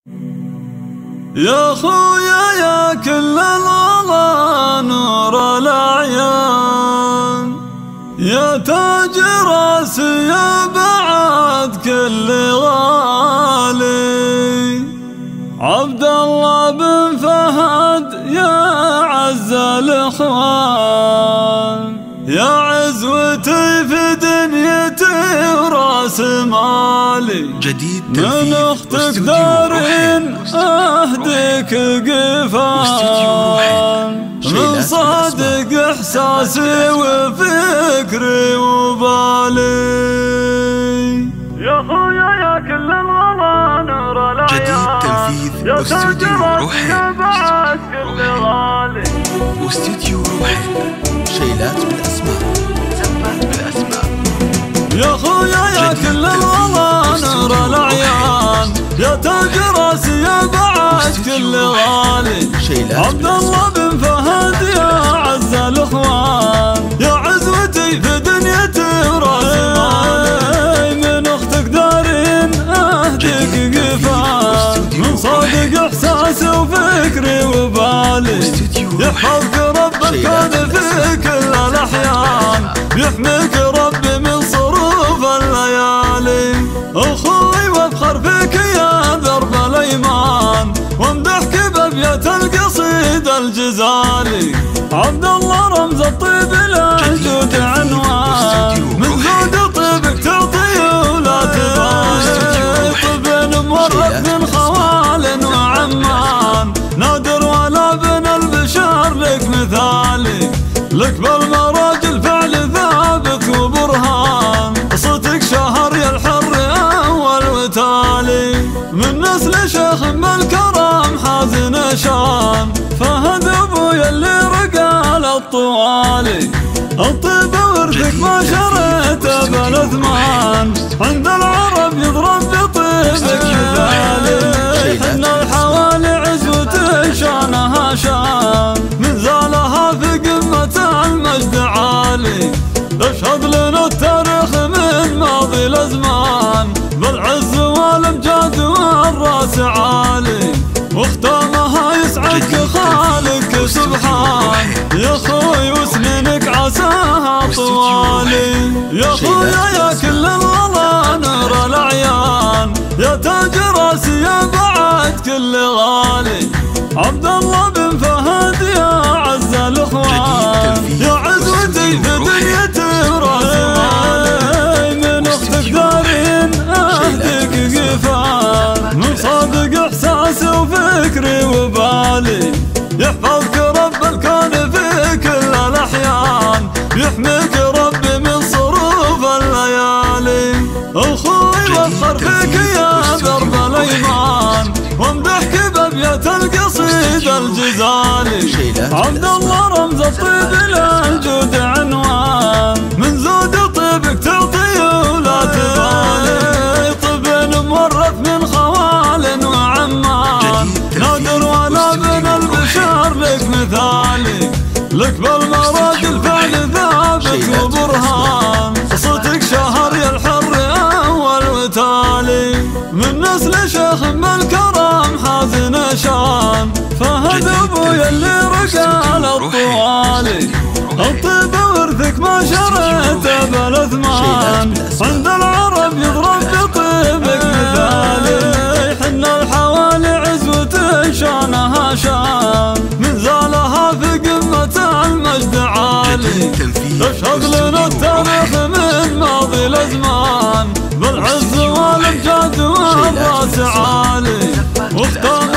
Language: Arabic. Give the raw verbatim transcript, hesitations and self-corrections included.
يا خويا يا كل الغلا نور الأعيان، يا تاج راسي يا بعد كل غالي، عبد الله بن فهد يا عز الإخوان، يا عزوتي في دنيتي وراس مالي. جديد من اختك دارين اهديك قفان، من صادق احساسي وفكري وبالي. يا خويا يا كل الغلا نور العيان، جديد تنفيذ واستوديو روحي واستوديو روحي شيلات بالاسماء سمات بالاسماء. يا خويا يا كل الغلا نور الأعيان، يا تاج راسي يا بعد كل غالي، عبد الله بن فهد يا عز الإخوان، يا عزوتي في دنيتي وراس مالي. من اختك دارين اهديك قفان، من صادق احساسي وفكري وبالي. يحفظك رب كان في كل الاحيان، يحميك ربي من صروف الليالي. اخوي وافخر فيك يا درب الايمان، وامدحك بابيات القصيد الجزالي. عبد الله رمز الطيب للجود عنوان، من زود طيبك تعطي ولا تبالي. طيب مورث من خوال وعمان، نادر ولا بن البشر لك مثالي. لك بالمراجل فعل ثابت وبرهان، صوتك شهر يا الحر اول وتالي. من نسل شيخ بالكرم حازن شان، فهد ابويا اللي رقال الطوالي. الطيب ورثك ما شريته بالاثمان، عند العرب يضرب بطيبك مثالي. حنا الحوالي عزوتي شانها شان، من زالها في قمة المجد عالي. اشهد لنا التاريخ من ماضي الازمان، بالعز والامجاد والراس عالي. وختامها يسعدك خالق سبحان، يا خوي وسنينك عساها طوالي. يا خويا يا كل الغلا نور الاعيان، يا تاج راسي يا بعد كل غالي، عبد الله بن فهد يا عز الاخوان، يا عزوتي في دنيتي وراس مالي. من اختك دارين اهديك قفان، من صادق احساسي وفكري وبالي. يحفظك رب الكون في كل الاحيان، يحميك ربي من صروف الليالي. اخوي وافخر فيك يا درب الايمان، وامدحك بابيات القصيد الجزالي. عبد الله رمز الطيب للجود عنوان، من زود طيبك تعطي ولا تبالي. طيب مورث من خوال وعمان، نادر ولا بن البشر لك مثالي. لك بالمراجل فعل ثابت وبرهان، صوتك شهر يا الحر اول وتالي. من نسل شيخ بالكرم حازن شان، فهد ابويا اللي رقال الطوالي. الطيب ورثك ما شريته بالاثمان، عند العرب يضرب بطيبك مثالي. حنا الحوالي عزوتي شانها شان، من زالها في قمة المجد عالي. اشهد لنا التاريخ من ماضي الازمان، بالعز والامجاد والراس عالي. واختار